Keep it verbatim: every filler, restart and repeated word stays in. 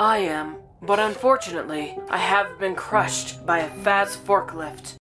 I am, but unfortunately, I have been crushed by a fast forklift.